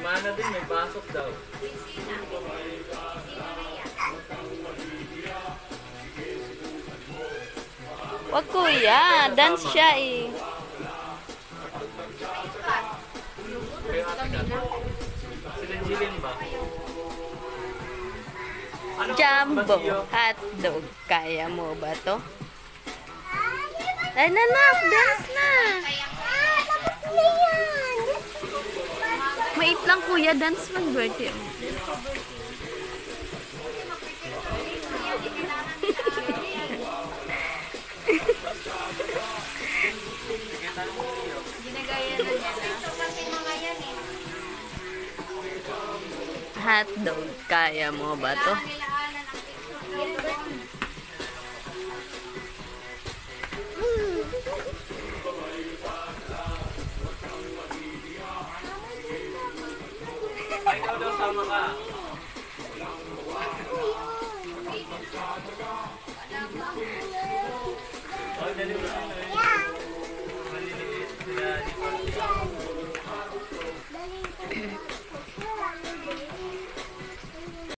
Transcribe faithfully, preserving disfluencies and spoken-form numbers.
Mana din, may pasok daw. Wag kuya, dance siya eh. Sila Jilin ba? Ano Jumbo hotdog. Kaya mo ba to? Ay, nanak, dance na. Mait lang kuya, dance man birthday. Ginagaya na niya na. Ito kasi mga yan eh. Hotdog, kaya mo ba to? Nilaanan ang Ay, ikaw daw sama ka. Oh, dali mo. Maliliit sila.